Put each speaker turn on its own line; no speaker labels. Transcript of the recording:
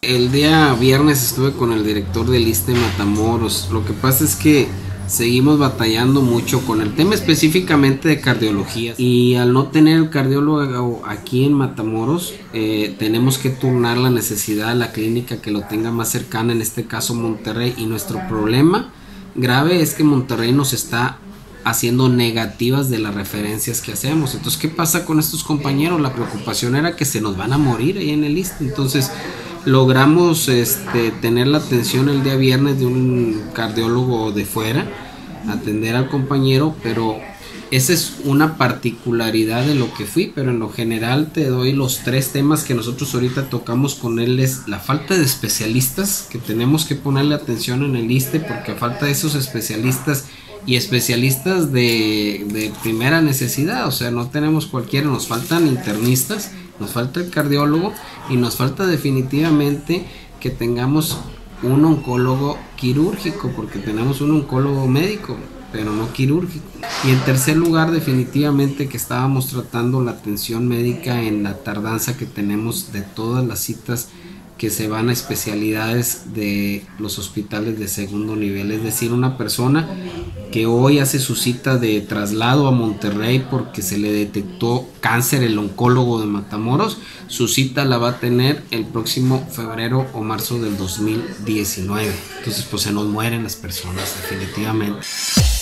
El día viernes estuve con el director del ISSSTE Matamoros. Lo que pasa es que seguimos batallando mucho con el tema específicamente de cardiología, y al no tener el cardiólogo aquí en Matamoros, tenemos que turnar la necesidad a la clínica que lo tenga más cercana, en este caso Monterrey, y nuestro problema grave es que Monterrey nos está haciendo negativas de las referencias que hacemos. Entonces, ¿qué pasa con estos compañeros? La preocupación era que se nos van a morir ahí en el ISSSTE. Entonces logramos tener la atención el día viernes de un cardiólogo de fuera, atender al compañero, pero esa es una particularidad de lo que fui. Pero en lo general te doy los tres temas que nosotros ahorita tocamos con él: es la falta de especialistas, que tenemos que ponerle atención en el ISSSTE, porque falta de esos especialistas y especialistas de primera necesidad. O sea, no tenemos cualquiera, nos faltan internistas, nos falta el cardiólogo, y nos falta definitivamente que tengamos un oncólogo quirúrgico, porque tenemos un oncólogo médico pero no quirúrgico. Y en tercer lugar, definitivamente que estábamos tratando la atención médica en la tardanza que tenemos de todas las citas que se van a especialidades de los hospitales de segundo nivel. Es decir, una persona que hoy hace su cita de traslado a Monterrey porque se le detectó cáncer, el oncólogo de Matamoros, su cita la va a tener el próximo febrero o marzo del 2019. Entonces pues se nos mueren las personas definitivamente.